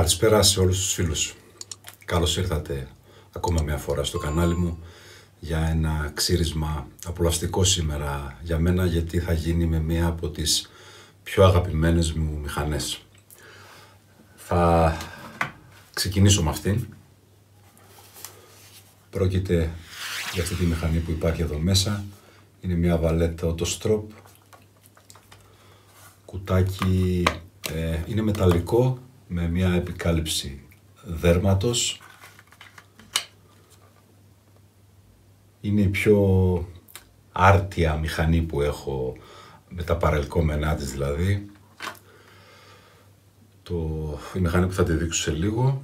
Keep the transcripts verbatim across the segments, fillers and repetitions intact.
Καλησπέρα σε όλους τους φίλους. Καλώς ήρθατε ακόμα μια φορά στο κανάλι μου για ένα ξύρισμα απολαυστικό σήμερα για μένα, γιατί θα γίνει με μία από τις πιο αγαπημένες μου μηχανές. Θα ξεκινήσω με αυτήν. Πρόκειται για αυτή τη μηχανή που υπάρχει εδώ μέσα. Είναι μια βαλέτα Autostrop. Κουτάκι ε, είναι μεταλλικό με μια επικάλυψη δέρματος. Είναι η πιο άρτια μηχανή που έχω, με τα παρελκόμενά της δηλαδή. Το, η μηχανή που θα τη δείξω σε λίγο.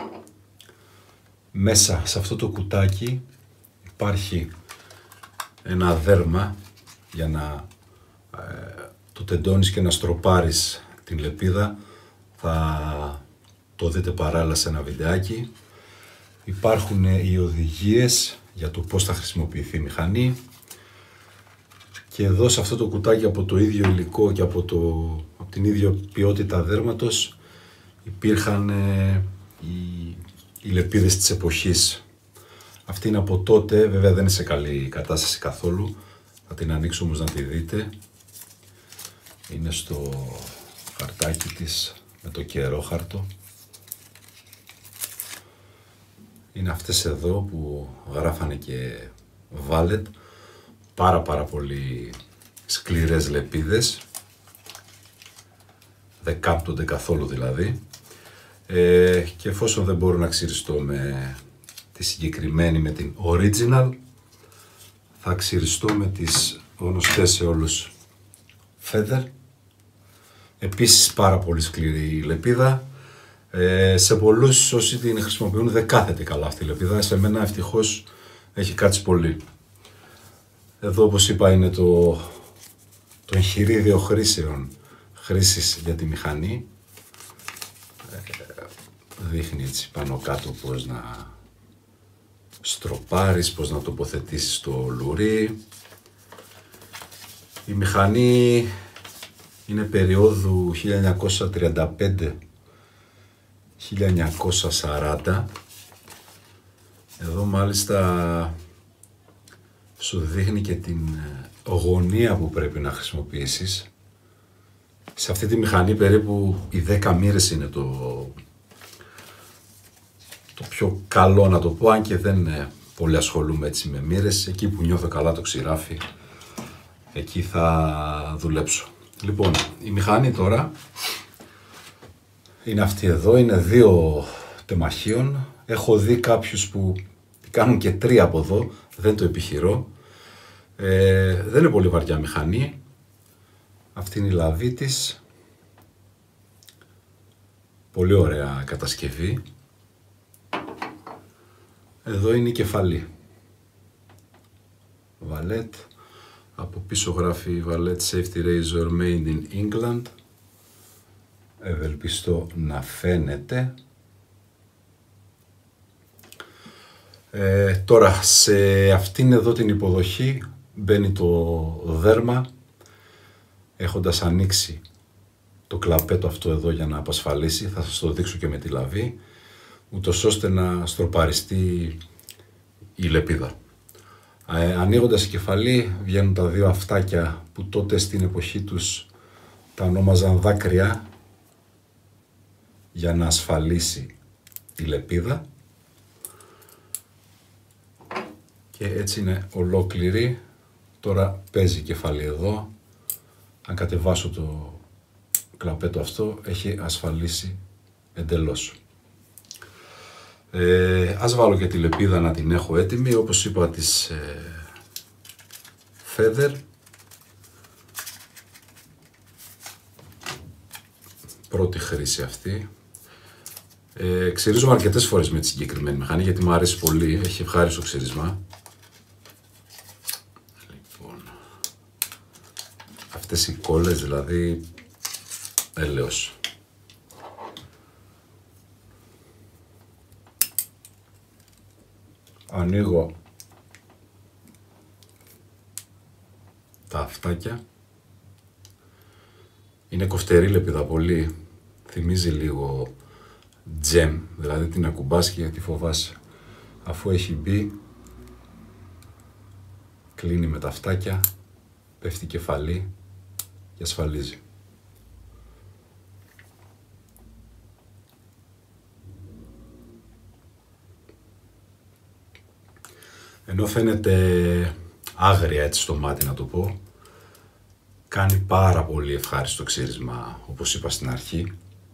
Μέσα σε αυτό το κουτάκι υπάρχει ένα δέρμα για να ε, το τεντώνεις και να στροπάρεις την λεπίδα. Θα το δείτε παράλληλα σε ένα βιντεάκι. Υπάρχουν οι οδηγίες για το πώς θα χρησιμοποιηθεί η μηχανή. Και εδώ σε αυτό το κουτάκι, από το ίδιο υλικό και από, το, από την ίδια ποιότητα δέρματος, υπήρχαν ε, οι, οι λεπίδες της εποχής. Αυτή είναι από τότε, βέβαια δεν είναι σε καλή κατάσταση καθόλου. Θα την ανοίξω όμως να τη δείτε. Είναι στο χαρτάκι της με το καιρόχαρτο. Είναι αυτές εδώ που γράφανε και Valet. Πάρα πάρα πολύ σκληρές λεπίδες. Δεν κάμπτονται καθόλου δηλαδή. Ε, και εφόσον δεν μπορώ να ξυριστώ με τη συγκεκριμένη, με την original, θα ξυριστώ με τις γνωστές σε όλους Feather. Επίσης πάρα πολύ σκληρή η λεπίδα. Ε, σε πολλούς όσοι την χρησιμοποιούν δεν κάθεται καλά αυτή η λεπίδα. Σε μένα ευτυχώς έχει κάτσει πολύ. Εδώ, όπως είπα, είναι το, το εγχειρίδιο χρήσεων χρήσης για τη μηχανή. Ε, δείχνει έτσι πάνω κάτω πώς να στροπάρεις, πώς να τοποθετήσεις το λουρί. Η μηχανή είναι περίοδου χίλια εννιακόσια τριάντα πέντε χίλια εννιακόσια σαράντα. Εδώ μάλιστα σου δείχνει και την γωνία που πρέπει να χρησιμοποιήσεις. Σε αυτή τη μηχανή περίπου οι δέκα μοίρες είναι το, το πιο καλό, να το πω, αν και δεν πολύ ασχολούμαι έτσι με μοίρες. Εκεί που νιώθω καλά το ξηράφι, εκεί θα δουλέψω. Λοιπόν, η μηχανή τώρα είναι αυτή εδώ, είναι δύο τεμαχίων. Έχω δει κάποιους που κάνουν και τρία από εδώ, δεν το επιχειρώ. Ε, δεν είναι πολύ βαριά μηχανή. Αυτή είναι η λαβή της. Πολύ ωραία κατασκευή. Εδώ είναι η κεφαλή. Valet. Από πίσω γράφει Valet Safety Razor Made in England. Ευελπιστώ να φαίνεται. Ε, τώρα, σε αυτήν εδώ την υποδοχή μπαίνει το δέρμα, έχοντας ανοίξει το κλαπέτο αυτό εδώ για να απασφαλίσει. Θα σας το δείξω και με τη λαβή, ούτως ώστε να στροπαριστεί η λεπίδα. Ε, ανοίγοντας η κεφαλή βγαίνουν τα δύο αυτάκια που τότε στην εποχή τους τα ονόμαζαν δάκρυα, για να ασφαλίσει τη λεπίδα. Και έτσι είναι ολόκληρη. Τώρα παίζει η κεφαλή εδώ. Αν κατεβάσω το κλαπέτο αυτό, έχει ασφαλίσει εντελώς. Ε, ας βάλω και τη λεπίδα να την έχω έτοιμη. Όπως είπα, της ε, Feather. Πρώτη χρήση αυτή. Ε, ξυρίζομαι αρκετές φορές με τη συγκεκριμένη μηχανή, γιατί μου αρέσει πολύ, έχει ευχάριστο ξύρισμα. Λοιπόν, αυτές οι κόλλες δηλαδή, έλεος. Ανοίγω τα αυτάκια. Είναι κοφτερή λεπίδα πολύ, θυμίζει λίγο τζεμ, δηλαδή την ακουμπάς και τη φοβάσαι. Αφού έχει μπει, κλείνει με τα αυτάκια, πέφτει κεφαλή και ασφαλίζει. Ενώ φαίνεται άγρια έτσι στο μάτι να το πω, κάνει πάρα πολύ ευχάριστο ξύρισμα, όπως είπα στην αρχή.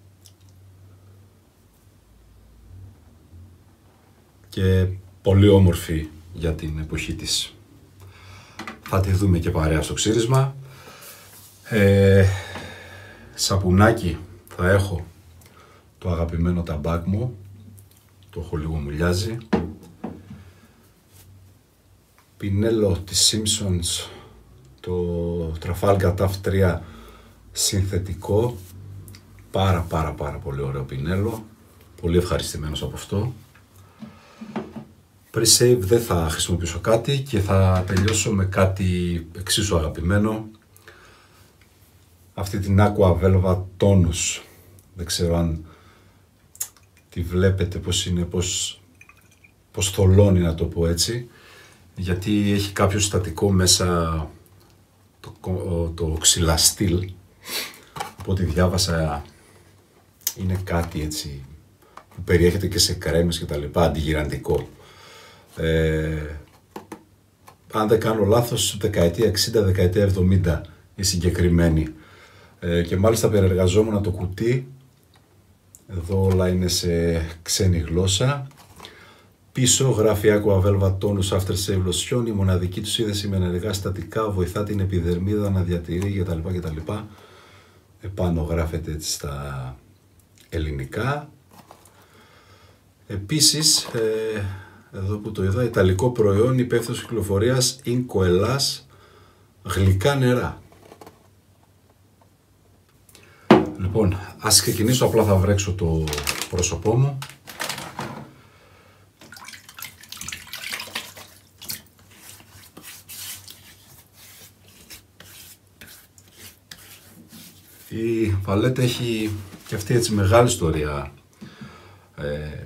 Και πολύ όμορφη για την εποχή της. Θα τη δούμε και παρέα στο ξύρισμα. Ε, σαπουνάκι θα έχω το αγαπημένο ταμπάκ μου, το έχω λίγο μουλιάζει. Πινέλο της Simpsons, το Trafalgar ταφ τρία συνθετικό, πάρα πάρα πάρα πολύ ωραίο πινέλο, πολύ ευχαριστημένος από αυτό. Pre-save δεν θα χρησιμοποιήσω κάτι και θα τελειώσω με κάτι εξίσου αγαπημένο, αυτή την Aqua Velva Tonus. Δεν ξέρω αν τη βλέπετε πως είναι, πως, πως θολώνει να το πω έτσι, γιατί έχει κάποιο συστατικό μέσα, το, το ξυλαστήλ, από ό,τι διάβασα είναι κάτι έτσι που περιέχεται και σε κρέμες και τα λοιπά, αντιγυραντικό. Ε, αν δεν κάνω λάθος, δεκαετία εξήντα, δεκαετία εβδομήντα η συγκεκριμένη. Ε, και μάλιστα περιεργαζόμουν το κουτί, εδώ όλα είναι σε ξένη γλώσσα. Πίσω γράφει Aqua Velva Tonus After Shave Lotion, η μοναδική του σύνδεση με ενεργά συστατικά βοηθά την επιδερμίδα να διατηρεί κτλ. κτλ. Επάνω γράφεται έτσι στα ελληνικά. Επίσης, ε, εδώ που το είδα, ιταλικό προϊόν υπεύθυνος κυκλοφορίας Inco Ελλάς, γλυκά νερά. Λοιπόν, ας ξεκινήσω, απλά θα βρέξω το πρόσωπό μου. Η παλέτα έχει και αυτή έτσι μεγάλη ιστορία, ε,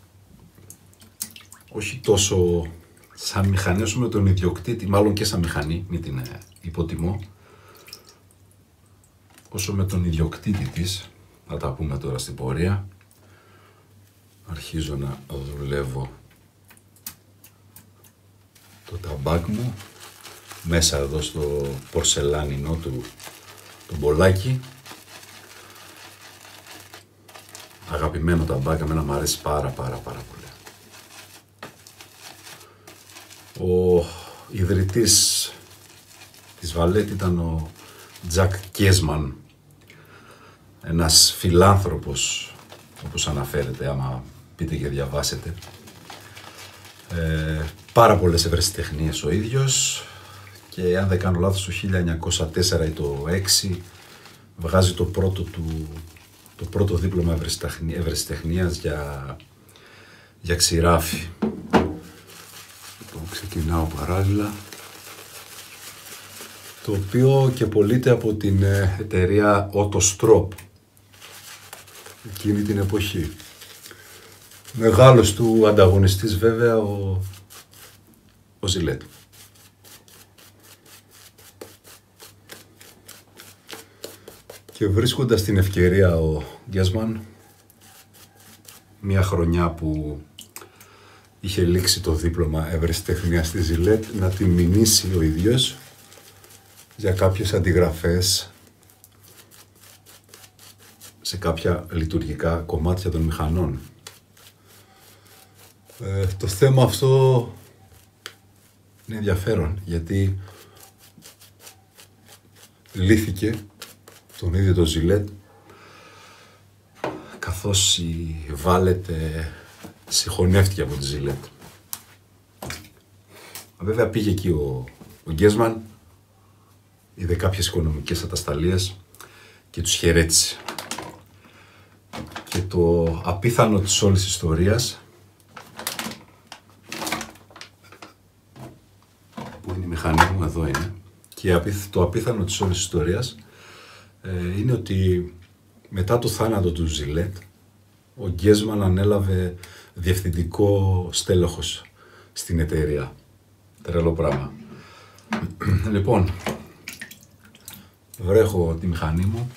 όχι τόσο σαν μηχανή όσο με τον ιδιοκτήτη, μάλλον και σαν μηχανή, μην την ε, υποτιμώ, όσο με τον ιδιοκτήτη της, θα τα πούμε τώρα στην πορεία. Αρχίζω να δουλεύω το ταμπάκ μου μέσα εδώ στο πορσελάνινο του το μπολάκι. Αγαπημένο ταμπάκ, εμένα μου αρέσει πάρα πάρα πάρα πολύ. Ο ιδρυτής της Βαλέτ ήταν ο Τζακ Κέσμαν, ένας φιλάνθρωπος, όπως αναφέρεται άμα πείτε και διαβάσετε. Ε, πάρα πολλές ευρεσιτεχνίες ο ίδιος, και αν δεν κάνω λάθος το χίλια εννιακόσια τέσσερα ή το έξι βγάζει το πρώτο του, το πρώτο δίπλωμα ευρεσιτεχνίας για, για ξηράφι. Λοιπόν, ξεκινάω παράλληλα, το οποίο και πωλείται από την εταιρεία Autostrop εκείνη την εποχή. Μεγάλος του ανταγωνιστής βέβαια ο, ο Ζιλέτ. Και βρίσκοντας την ευκαιρία ο Γκέσμαν, μια χρονιά που είχε λήξει το δίπλωμα ευρεσιτεχνίας στη Ζιλέτ, να την μηνύσει ο ίδιος για κάποιες αντιγραφές σε κάποια λειτουργικά κομμάτια των μηχανών. Ε, το θέμα αυτό είναι ενδιαφέρον, γιατί λύθηκε τον ίδιο το Ζιλέτ, καθώς η Βάλετ συγχωνεύτηκε από τη Ζιλέτ. Βέβαια πήγε εκεί ο, ο Γκέσμαν, είδε κάποιες οικονομικές ατασταλίες και τους χαιρέτησε. Και το απίθανο της όλης ιστορίας, που είναι η μηχανή μου, εδώ είναι, και το απίθανο της όλης ιστορίας ε, είναι ότι μετά το θάνατο του Ζιλέτ, ο Γκέσμαν ανέλαβε διευθυντικό στέλεχος στην εταιρεία. Τρελό πράγμα. Λοιπόν, βρέχω τη μηχανή μου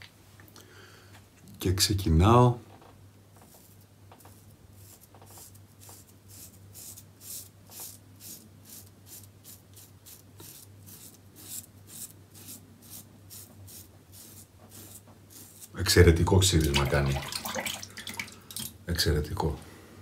και ξεκινάω εξαιρετικό ξύρισμα κάνει. Εξαιρετικό.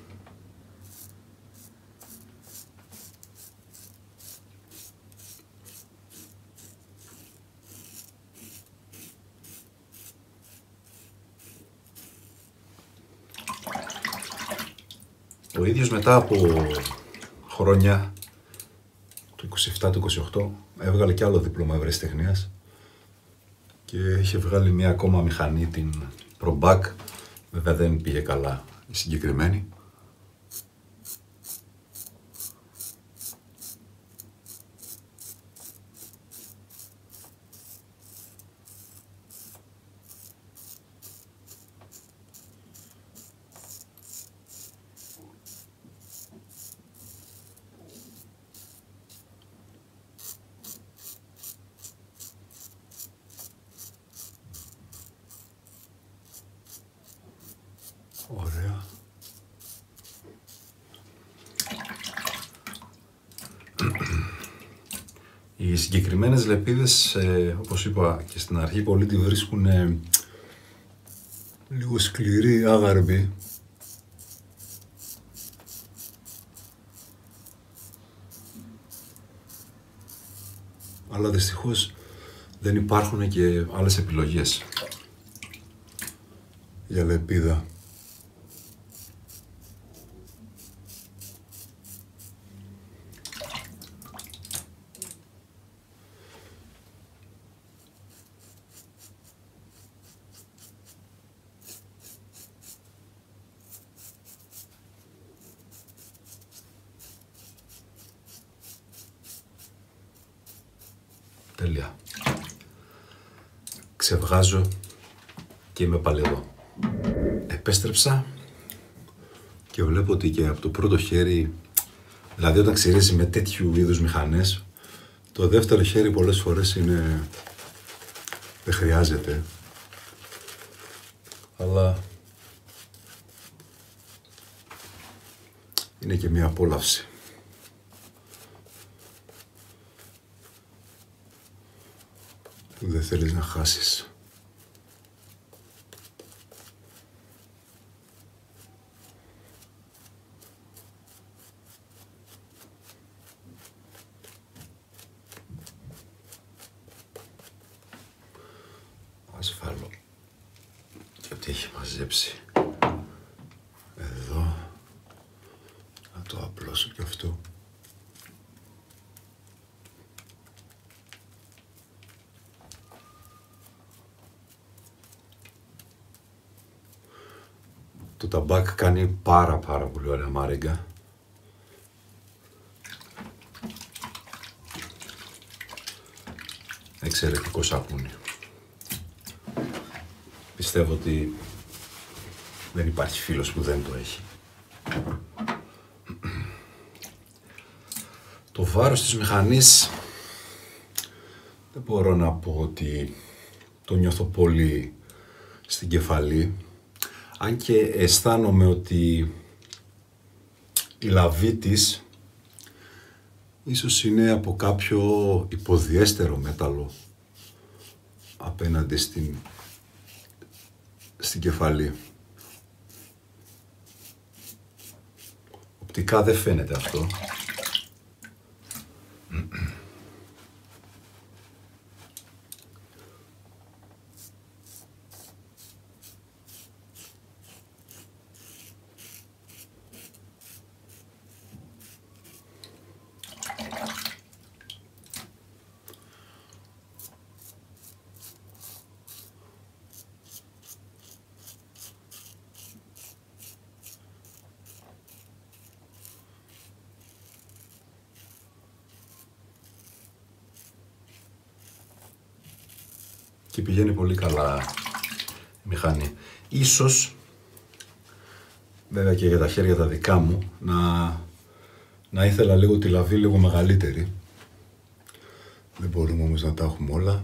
Ο ίδιος μετά από χρόνια, το είκοσι επτά, το είκοσι οκτώ, έβγαλε κι άλλο δίπλωμα ευρεσιτεχνίας και είχε βγάλει μια ακόμα μηχανή, την ProBac. Βέβαια δεν πήγε καλά η συγκεκριμένη. Ωραία. Οι συγκεκριμένες λεπίδες, ε, όπως είπα και στην αρχή, πολλοί τη βρίσκουν ε, λίγο σκληρή, άγαρμπη. Αλλά δυστυχώς δεν υπάρχουν και άλλες επιλογές για λεπίδα. Τέλεια. Ξεβγάζω και είμαι πάλι εδώ. Επέστρεψα και βλέπω ότι και από το πρώτο χέρι, δηλαδή όταν ξυρίζει με τέτοιου είδους μηχανές, το δεύτερο χέρι πολλές φορές είναι... δεν χρειάζεται. Αλλά είναι και μια απόλαυση. Που δεν θέλεις να χάσεις. Ας βάλω και ό,τι έχει μαζέψει εδώ. Να το απλώσω και αυτό. Το ταμπάκ κάνει πάρα πάρα πολύ ωραία μάριγκα. Εξαιρετικό σαπούνι. Πιστεύω ότι δεν υπάρχει φίλος που δεν το έχει. Το βάρος της μηχανής δεν μπορώ να πω ότι το νιώθω πολύ στην κεφαλή. Αν και αισθάνομαι ότι η λαβή της ίσως είναι από κάποιο υποδιέστερο μέταλλο απέναντι στην, στην κεφαλή. Οπτικά δεν φαίνεται αυτό. Και πηγαίνει πολύ καλά η μηχανή. Ίσως βέβαια και για τα χέρια τα δικά μου, να, να ήθελα λίγο τη λαβή λίγο μεγαλύτερη. Δεν μπορούμε όμως να τα έχουμε όλα.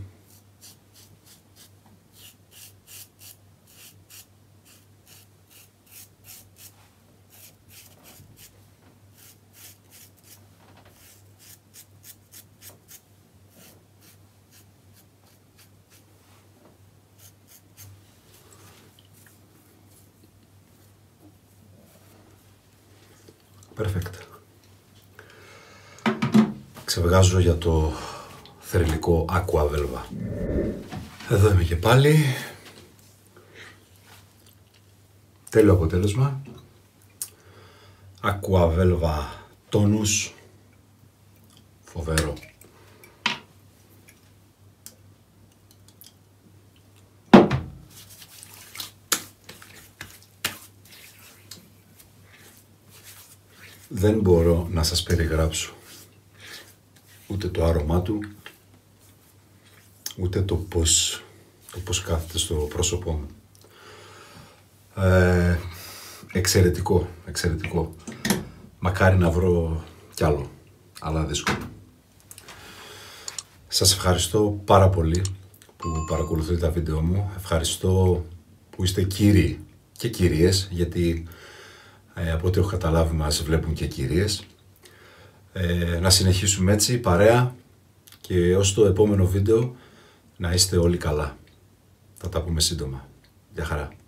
Perfect. Ξεβγάζω για το θρυλικό Aqua Velva. Εδώ είμαι και πάλι. Τέλειο αποτέλεσμα. Aqua Velva τόνους. Φοβερό. Δεν μπορώ να σας περιγράψω ούτε το άρωμά του, ούτε το πώς, το πώς κάθεται στο πρόσωπό μου. Ε, εξαιρετικό, εξαιρετικό. Μακάρι να βρω κι άλλο, αλλά δύσκολο. Σας ευχαριστώ πάρα πολύ που παρακολουθείτε τα βίντεο μου. Ευχαριστώ που είστε κύριοι και κυρίες, γιατί Ε, από ό,τι έχω καταλάβει μας βλέπουν και κυρίες. Ε, να συνεχίσουμε έτσι, παρέα, και ως το επόμενο βίντεο να είστε όλοι καλά. Θα τα πούμε σύντομα. Γεια χαρά.